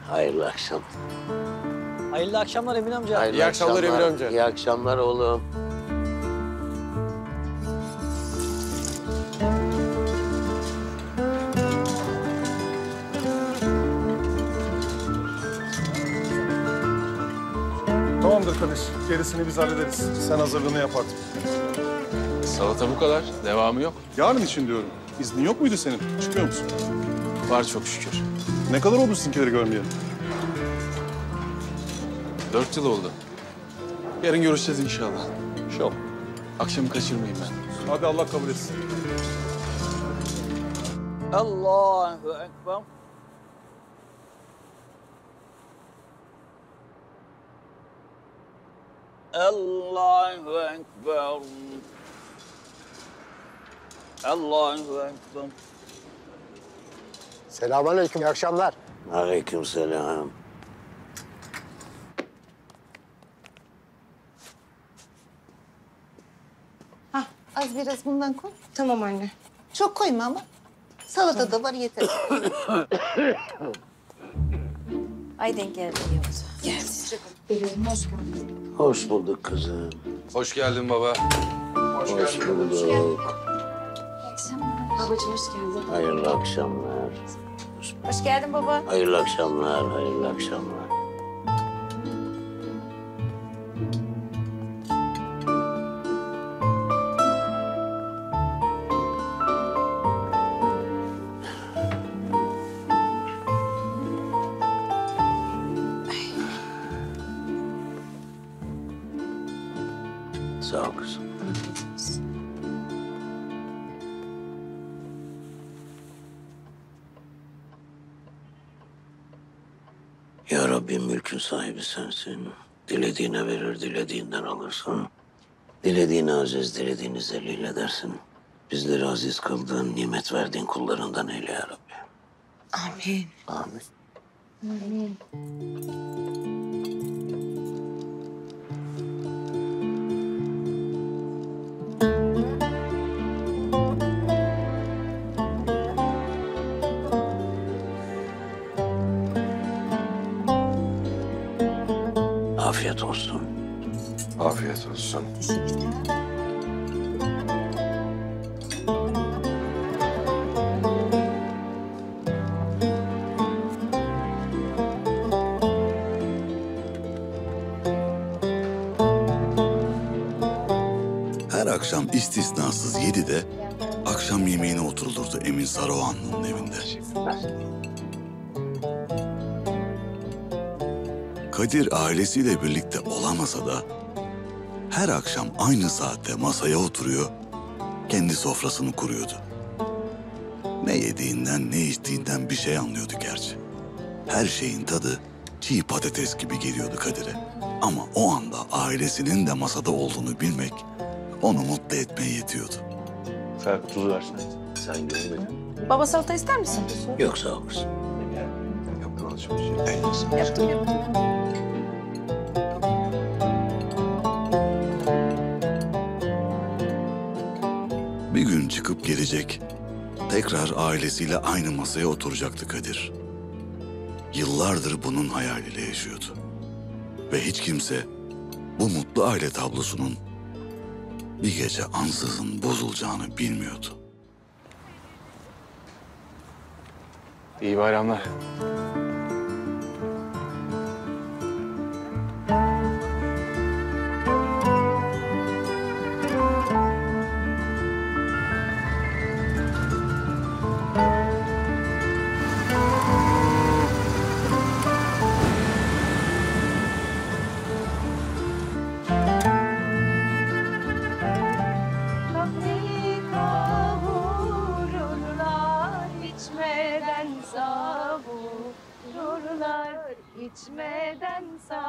Hayırlı akşam. Hayırlı akşamlar Emin amca. Hayırlı İyi akşamlar Emin amca. İyi akşamlar oğlum. Tamamdır Kadir. Gerisini biz hallederiz. Sen hazırlığını yap artık. Salata bu kadar. Devamı yok. Yarın için diyorum. İznin yok muydu senin? Çıkıyor musun? Var çok şükür. Ne kadar oldu sizinkileri görmeyeli? 4 yıl oldu. Yarın görüşeceğiz inşallah. İnşallah. Akşamı kaçırmayayım ben. Hadi Allah kabul etsin. Allahu Ekber. Allahu Ekber. Allahu Ekber. Selamünaleyküm, iyi akşamlar. Aleykümselam. Hah, az biraz bundan koy. Tamam anne. Çok koyma ama. Salata da var yeter. Ay denk geldi iyi oldu. Geldi. Geliyorum, hoş geldin. Hoş bulduk kızım. Hoş geldin baba. Hoş bulduk. Babacığım hoş geldin. Hayırlı akşamlar. Hoş geldin baba. Hayırlı akşamlar, hayırlı akşamlar. Sağ ol kızım. Ya Rabbi mülkün sahibi sensin. Dilediğine verir, dilediğinden alırsın. Dilediğini aziz, dilediğini zelil edersin. Bizleri aziz kıldığın, nimet verdiğin kullarından eyle ya Rabbi. Amin. Amin. Afiyet olsun. Afiyet olsun. Her akşam istisnasız 7'de akşam yemeğine oturulurdu Emin Saruhanlı'nın evinde. Kadir ailesiyle birlikte olamasa da her akşam aynı saatte masaya oturuyor, kendi sofrasını kuruyordu. Ne yediğinden ne içtiğinden bir şey anlıyordu gerçi. Her şeyin tadı çiğ patates gibi geliyordu Kadir'e. Ama o anda ailesinin de masada olduğunu bilmek onu mutlu etmeye yetiyordu. Ferhat tuz versene. Sen görmedin. Baba salata ister misin? Yok sağ ol kızım. Yaptın alışverişi. Yaptım. Bir gün çıkıp gelecek, tekrar ailesiyle aynı masaya oturacaktı Kadir. Yıllardır bunun hayaliyle yaşıyordu. Ve hiç kimse bu mutlu aile tablosunun bir gece ansızın bozulacağını bilmiyordu. İyi bayramlar. Kapıyı kavururlar, içmeden savururlar, içmeden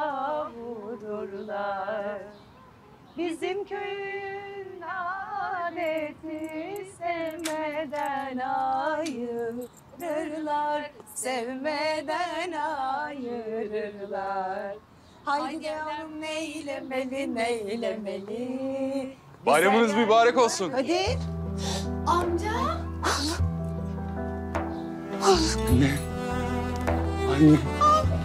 savururlar. Bizim köyün adeti sevmeden ayırırlar, sevmeden ayırırlar. Haydi yavrum neylemeli, neylemeli. Bayramınız mübarek olsun. Kadir. Amca. Anne.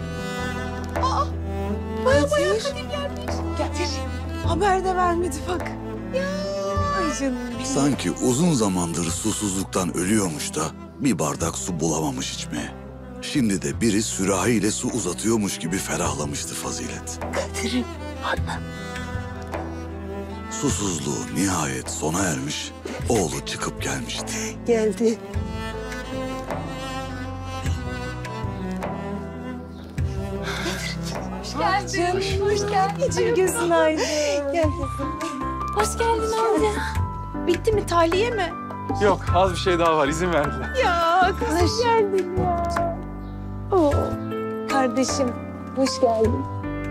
bayağı Kadir gelmiş. Getir. Haber de vermedi bak. Ya. Ay canım benim. Sanki uzun zamandır susuzluktan ölüyormuş da bir bardak su bulamamış içmeye. Şimdi de biri sürahiyle su uzatıyormuş gibi ferahlamıştı Fazilet. Kadir'im. Susuzluğu nihayet sona ermiş, oğlu çıkıp gelmişti. Geldi. Geldin. Hoş geldin. Gözün aydın. Gel kızım. Hoş geldin amca. Bitti mi? Tahliye mi? Yok, az bir şey daha var. İzin verdiler. Ya hoş geldin ya. Oo, kardeşim hoş geldin.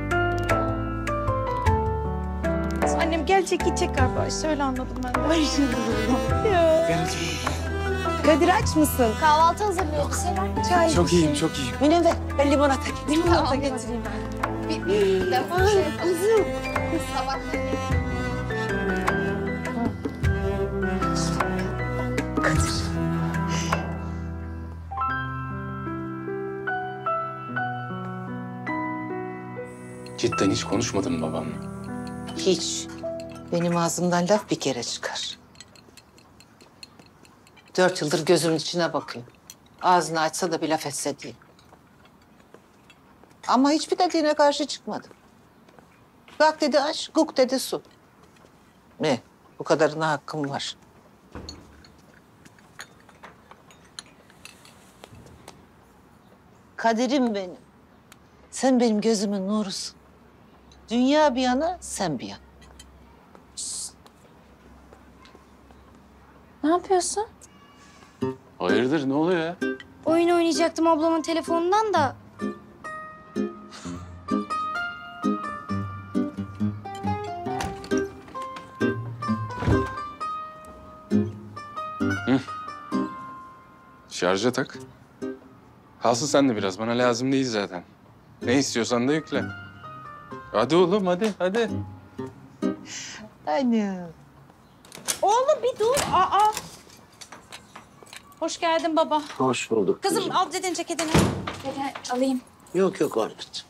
Annem gelecek gidecek galiba. Öyle anladım ben de. Ay canım. Ya. Kadir aç mısın? Kahvaltı hazırlıyoruz. Sever. Çay. Çok iyiyim, çok iyiyim. Münevver. Ben limonata getireyim. Limonata getireyim ben. Bir defa şey Kızım. Cidden hiç konuşmadın mı babamla? Hiç. Benim ağzımdan laf bir kere çıkar. 4 yıldır gözümün içine bakıyor. Ağzını açsa da bir laf etse diye. Ama hiçbir dediğine karşı çıkmadı. Gak dedi aç, guk dedi su. Ne? Bu kadarına hakkım var. Kaderim benim. Sen benim gözümün nurusun. Dünya bir yana, sen bir yana. Ne yapıyorsun? Hayırdır, ne oluyor ya? Oyun oynayacaktım ablamın telefonundan da. Şarja tak. Kalsın sen de biraz, bana lazım değil zaten. Ne istiyorsan da yükle. Hadi oğlum, hadi. Anne. Oğlum bir dur. Aa. Hoş geldin baba. Hoş bulduk Kızım al dedin ceketini. Dede alayım. Yok Ahmet.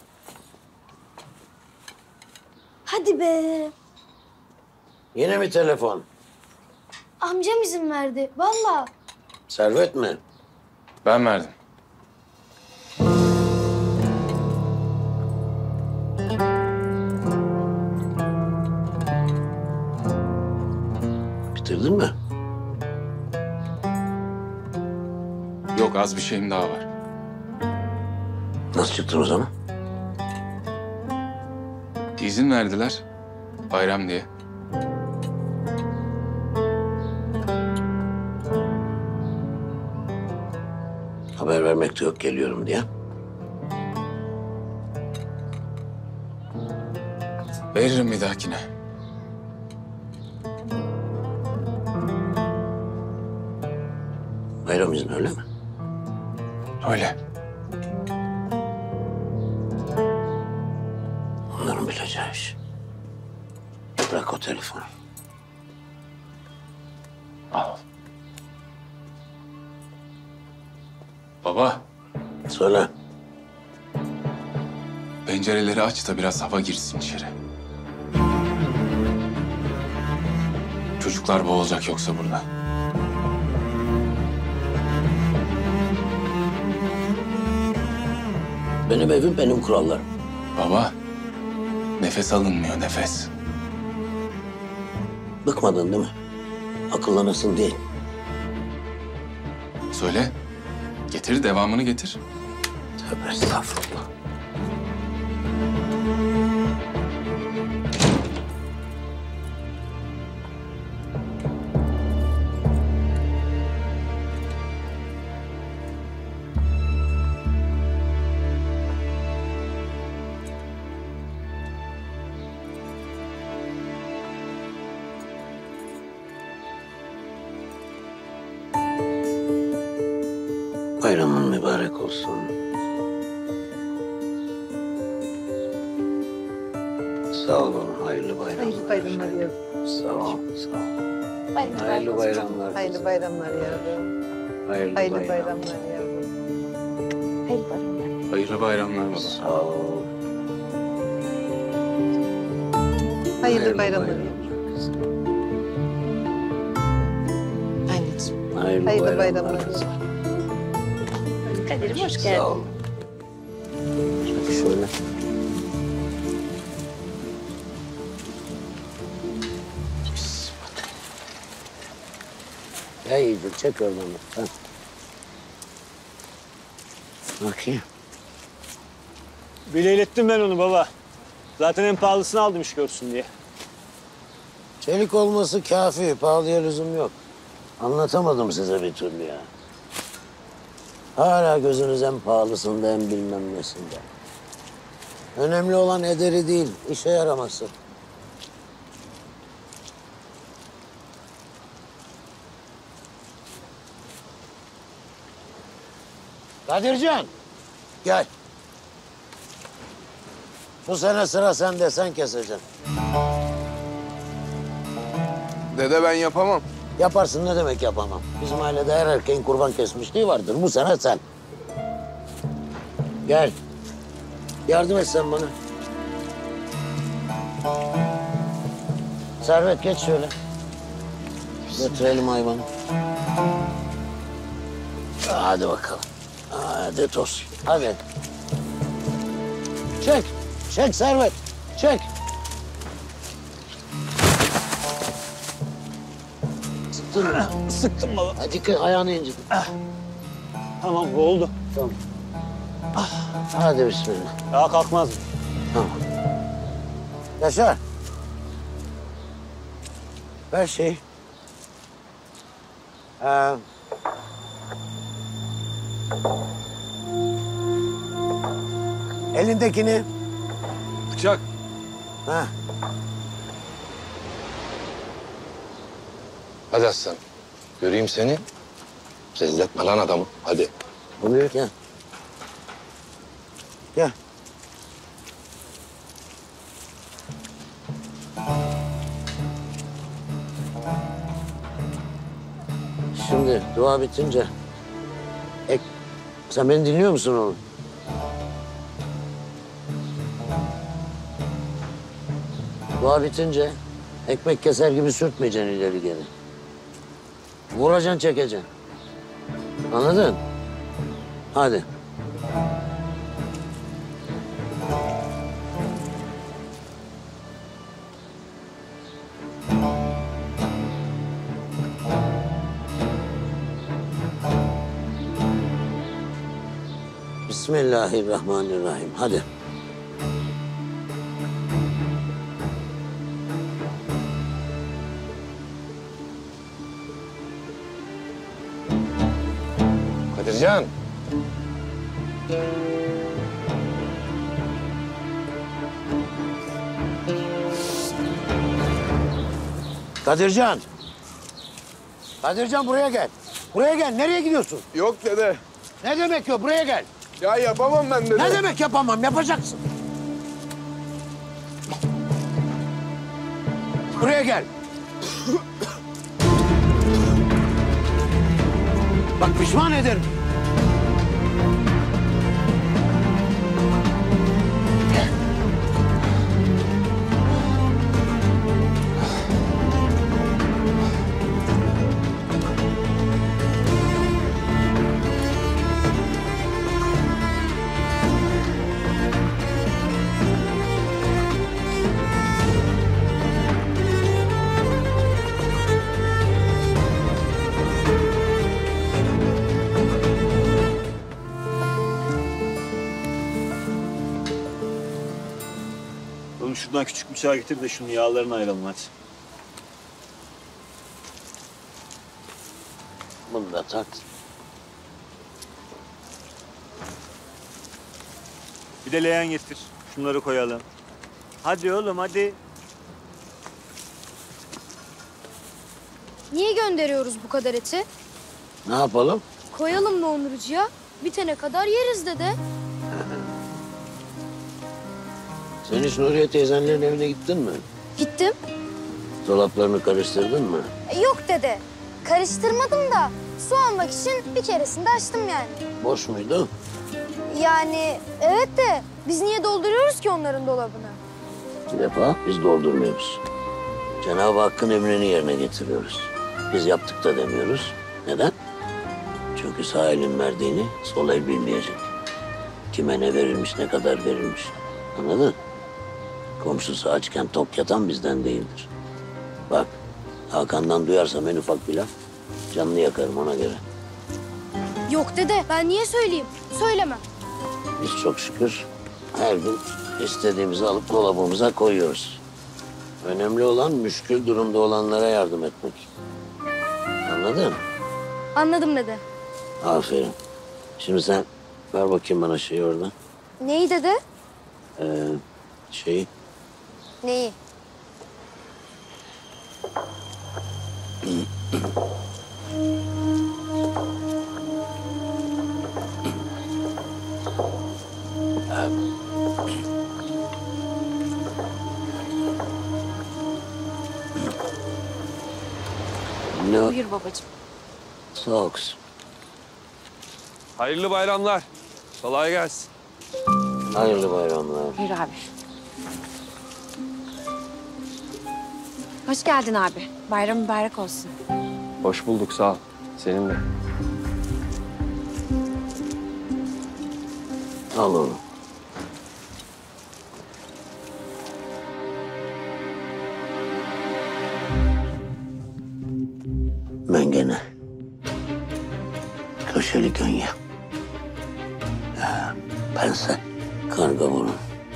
Hadi be. Yine mi telefon? Amcam izin verdi. Vallahi. Servet mi? Ben verdim. Bitirdin mi? Yok, az bir şeyim daha var. Nasıl çıktın o zaman? İzin verdiler. Bayram diye. Haber vermek de yok geliyorum diye. Veririm bir dahakine. Bayram izni öyle mi? Öyle. Onların bileceği iş. Bırak o telefonu. Al. Baba, Söyle. pencereleri aç da biraz hava girsin içeri. Çocuklar boğulacak yoksa burada. Benim evim benim kurallarım. Baba, nefes alınmıyor, nefes. Bıkmadın değil mi? Akıllanasın değil. Söyle, getir, devamını getir. Tövbe estağfurullah. Bayramın mübarek olsun. Sağ olun, hayırlı bayramlar. Hayırlı bayramlar yavrum. Sağ ol, sağ ol. Hadi. Hayırlı bayramlar. Hayırlı bayramlar yavrum. Hayırlı, Hayırlı bayramlar yavrum. Hayırlı bayramlar. Hayırlı bayramlar baba. Sağ ol. Hayırlı bayramlar. Anneciğim. Hayırlı bayramlar. Kadir'im hoş Sağ geldin. ol. Çek şöyle. Ya iyidir, çek oradan. Ha. Bakayım. Bileylettim ben onu baba. Zaten en pahalısını aldım iş görsün diye. Çelik olması kafi, pahalıya lüzum yok. Anlatamadım size bir türlü ya. Hala gözünüz hem pahalısında hem bilmem nesinde. Önemli olan ederi değil, işe yaraması. Kadircan, gel. Bu sene sıra sende, sen keseceksin. Dede ben yapamam. Yaparsın, ne demek yapamam. Bizim ailede her erkeğin kurban kesmişliği vardır. Bu sene sen. Gel. Yardım et sen bana. Servet geç şöyle. Götürelim hayvanı. Hadi bakalım. Hadi toz. Hadi. Çek. Çek Servet. Çek. Sıktın mı? Sıktım baba. Hadi ayağını incir. Tamam bu oldu. Tamam. Hadi bismillah. Daha kalkmaz mı? Tamam. Yaşar. Ver şey. Elindekini. Bıçak. Ha. Hadi aslan. Göreyim seni. Rezil etme lan adamı. Hadi. Buyur gel. Gel. Şimdi dua bitince... Sen beni dinliyor musun oğlum? Dua bitince ekmek keser gibi sürtmeyeceksin ileri geri. Vuracaksın, çekeceksin. Anladın? Hadi. Bismillahirrahmanirrahim. Hadi. Kadircan. Kadircan. Kadircan buraya gel. Buraya gel. Nereye gidiyorsun? Yok dede. Ne demek yok? Buraya gel. Ya yapamam ben dede. Ne demek yapamam? Yapacaksın. Buraya gel. Bak pişman ederim. Oğlum şuradan küçük bıçağı getir de şunun yağlarını ayıralım hadi. Bunu da tak. Bir de leğen getir. Şunları koyalım. Hadi oğlum hadi. Niye gönderiyoruz bu kadar eti? Ne yapalım? Koyalım dondurucuya. Bitene kadar yeriz dede. Sen hiç Nuriye teyzenlerin evine gittin mi? Gittim. Dolaplarını karıştırdın mı? Yok dede. Karıştırmadım da su almak için bir keresinde açtım yani. Boş muydu? Yani evet de biz niye dolduruyoruz ki onların dolabını? Bir defa biz doldurmuyoruz. Cenab-ı Hakk'ın emrini yerine getiriyoruz. Biz yaptık da demiyoruz. Neden? Çünkü sağ elin verdiğini sol el bilmeyecek. Kime ne verilmiş, ne kadar verilmiş. Anladın? Komşusu açken tok yatan bizden değildir. Bak, Hakan'dan duyarsam en ufak bir laf, canını yakarım ona göre. Yok dede, ben niye söyleyeyim? Söylemem. Biz çok şükür her gün istediğimizi alıp dolabımıza koyuyoruz. Önemli olan müşkül durumda olanlara yardım etmek. Anladın? Anladım dede. Aferin. Şimdi sen ver bakayım bana şeyi oradan. Neyi dede? Şeyi. Neyi? Ne o? Buyur babacığım. Sağ ol kızım. Hayırlı bayramlar. Kolay gelsin. Hayırlı bayramlar. Buyur abi. Hoş geldin abi. Bayram mübarek olsun. Hoş bulduk, sağ ol. Senin de. Al onu. Mengene. Köşeli gönye. Pense. Karga burun.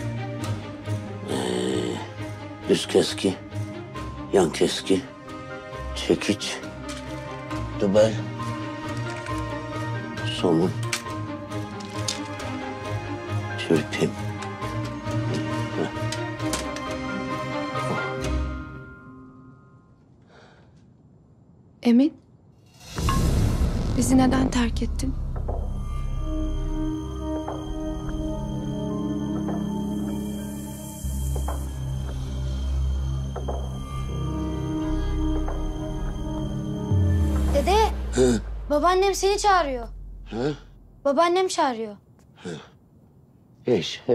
Düz keski. Yan keski. Çekiç. Dübel. Somun. Çırpayım. Emin, bizi neden terk ettin? Dede, Hı? babaannem seni çağırıyor. Hı? Babaannem çağırıyor. İş.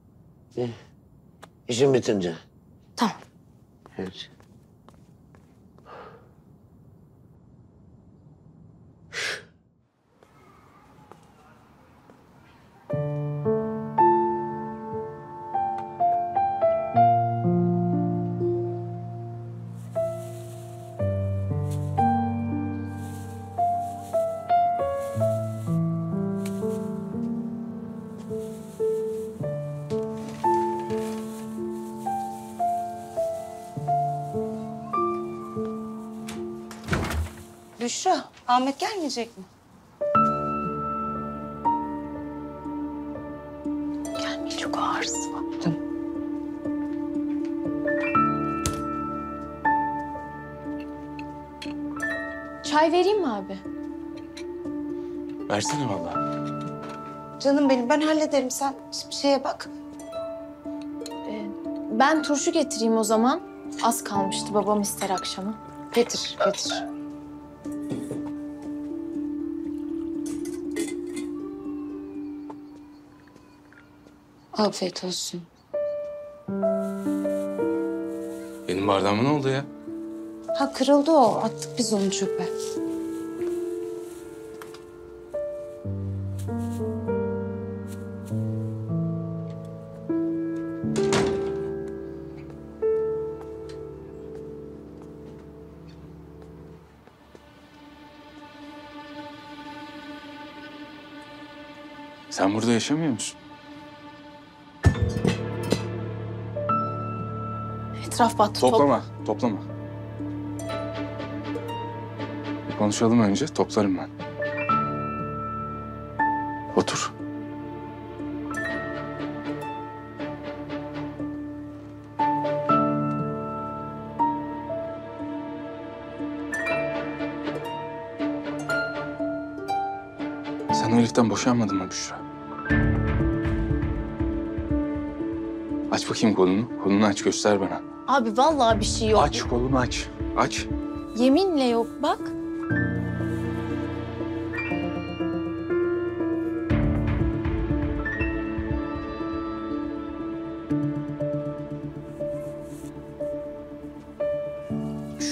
İşim bitince. Tamam. Evet. Büşra, Ahmet gelmeyecek mi? Gelmeyecek, çok ağırsın. Tamam. Çay vereyim mi abi? Versene vallahi. Canım benim, ben hallederim. Sen bir şeye bak. Ben turşu getireyim o zaman. Az kalmıştı, babam ister akşama. Getir, getir. Afiyet olsun. Benim bardağıma ne oldu ya? Ha, kırıldı o. Attık biz onu çöpe. Sen burada yaşamıyor musun? Etraf battı. Toplama, toplama. Bir konuşalım önce, toplarım ben. Otur. Sen o heriften boşanmadın mı Büşra? Aç bakayım kolunu. Kolunu aç, göster bana. Abi vallahi bir şey yok. Aç kolunu, aç. Aç. Yeminle yok bak.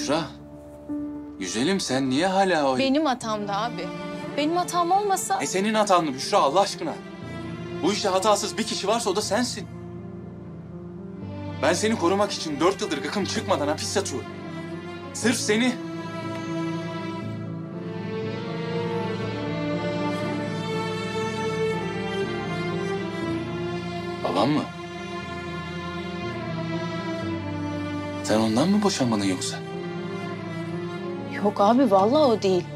Büşra. Güzelim sen niye hala o... Benim hatamdı abi. Benim hatam olmasa... senin hatan mı Büşra Allah aşkına? Bu işte hatasız bir kişi varsa o da sensin. Ben seni korumak için 4 yıldır gıkım çıkmadan hapis yatıyorum. Sırf seni. Babam mı? Sen ondan mı boşanmadın yoksa? Yok abi vallahi o değil.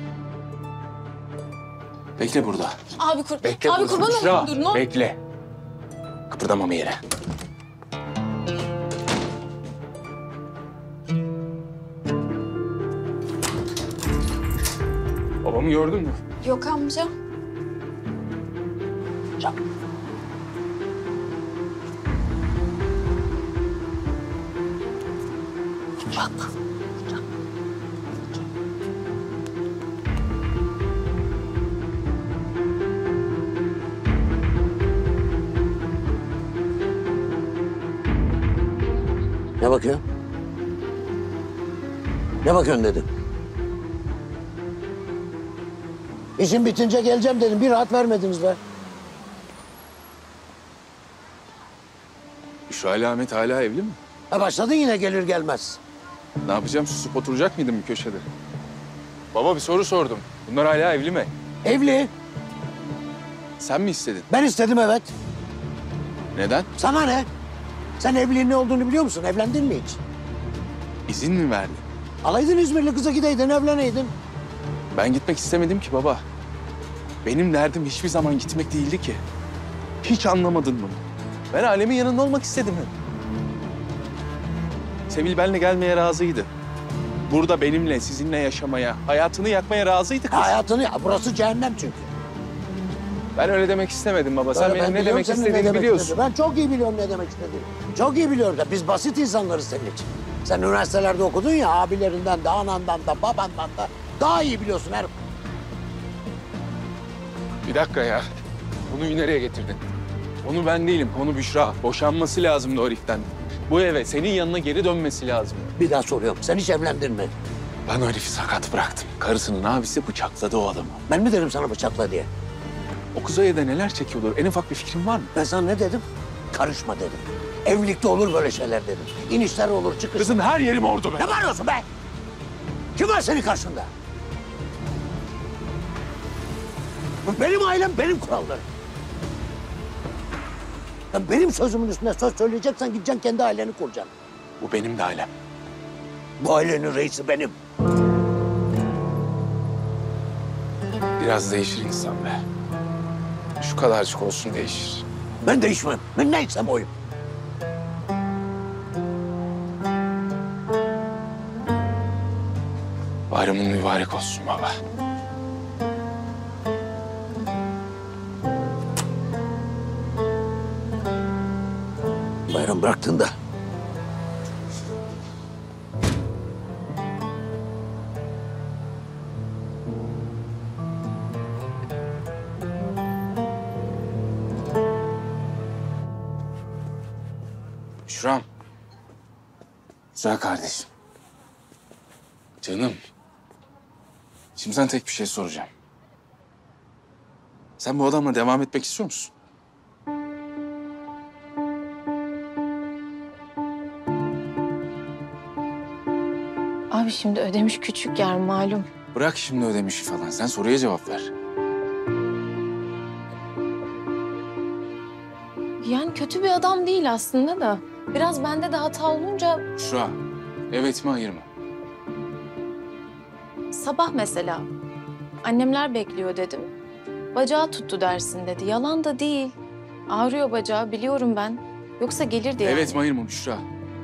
Bekle burada. Abi Bekle abi burada. kurban Büşra, olayım dur ne? bekle. Kıpırdamama yere. Babamı gördün mü? Yok amca. Bak. Ne bakıyorsun? Ne bakıyorsun dedim. İşin bitince geleceğim dedim. Bir rahat vermediniz be. Büşra ile Ahmet hala evli mi? Ha başladın yine gelir gelmez. Ne yapacağım? Susup oturacak mıydım bir köşede? Baba bir soru sordum. Bunlar hala evli mi? Evli. Sen mi istedin? Ben istedim evet. Neden? Sana ne? Sen evliliğin ne olduğunu biliyor musun? Evlendin mi hiç? İzin mi verdin? Alaydın İzmirli kıza gideydin, evleneydin. Ben gitmek istemedim ki baba. Benim derdim hiçbir zaman gitmek değildi ki. Hiç anlamadın bunu. Ben alemin yanında olmak istedim hep. Sevil benimle gelmeye razıydı. Burada benimle, sizinle yaşamaya, hayatını yakmaya razıydı kız. Hayatını ya, burası cehennem çünkü. Ben öyle demek istemedim baba. Sen Öyle, benim ben ne biliyorum demek senin ne istediğini demek biliyorsun. istediğini. Ben çok iyi biliyorum ne demek istediğini. Çok iyi biliyorum da biz basit insanlarız senin için. Sen üniversitelerde okudun ya, abilerinden de, anandan da, babandan da daha iyi biliyorsun her. Bir dakika ya. Konuyu nereye getirdin? Konu ben değilim, konu Büşra. Boşanması lazımdı o heriften. Bu eve senin yanına geri dönmesi lazım. Bir daha soruyorum, sen hiç evlendin mi? Ben o herifi sakat bıraktım. Karısının abisi bıçakladı o adamı. Ben mi dedim sana bıçakla diye? O kız o evde neler çekiyordur? En ufak bir fikrin var mı? Ben sana ne dedim? Karışma dedim. Evlilikte olur böyle şeyler dedim. İnişler olur, çıkışlar. Kızın her yeri mordu be. Ne bağırıyorsun be? Kim var senin karşında? Benim ailem, benim kurallarım. Ya benim sözümün üstüne söz söyleyeceksen gideceksin kendi aileni kuracaksın. Bu benim de ailem. Bu ailenin reisi benim. Biraz değişir insan be. Şu kadarcık olsun değişir. Ben değişmem. Ben neysem oyum. Bayramın mübarek olsun baba. Bayram bıraktığında Büşra'm. Güzel kardeşim. Canım. Şimdi sana tek bir şey soracağım. Sen bu adamla devam etmek istiyor musun? Abi şimdi Ödemiş küçük yer malum. Bırak şimdi ödemişi falan. Sen soruya cevap ver. Yani kötü bir adam değil aslında da. Biraz bende de hata olunca Büşra, evet mi hayır mı? sabah mesela annemler bekliyor dedim. Bacağı tuttu dersin dedi. Yalan da değil. Ağrıyor bacağı biliyorum ben. Yoksa gelirdi yani. Evet mi hayır mı Büşra?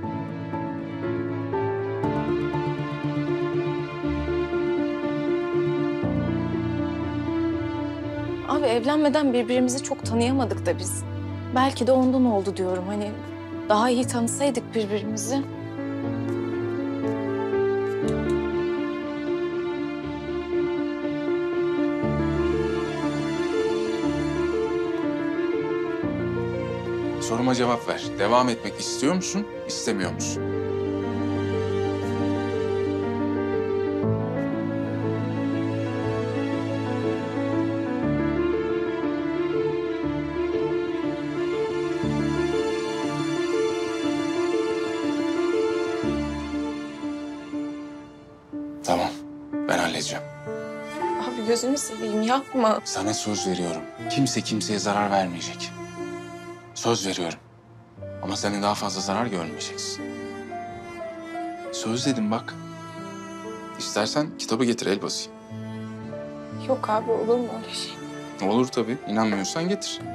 Abi evlenmeden birbirimizi çok tanıyamadık da biz. Belki de ondan oldu diyorum. Hani daha iyi tanısaydık birbirimizi. Soruma cevap ver. Devam etmek istiyor musun, istemiyor musun? gözünü seveyim yapma. Sana söz veriyorum. Kimse kimseye zarar vermeyecek. Söz veriyorum. Ama sen de daha fazla zarar görmeyeceksin. Söz dedim bak. İstersen kitabı getir, el basayım. Yok abi olur mu öyle şey? Olur tabii. İnanmıyorsan getir.